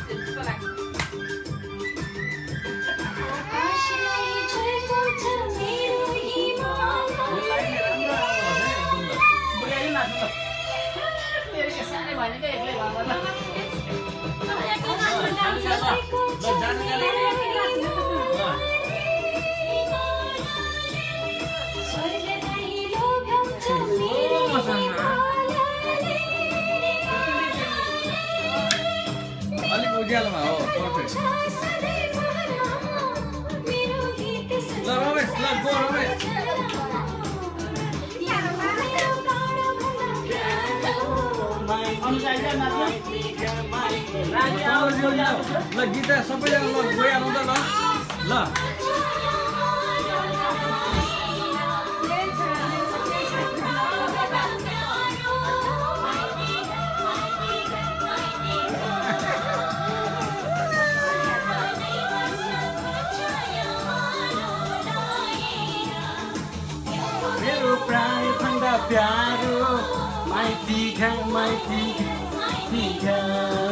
अलिक उज्यालोमा हो पर्फेक्ट ल रमेश ल गो रमेश ल गीता सबैजना ल गइहालौँ त ल मेरो प्राण भन्दा प्यारो माइती खा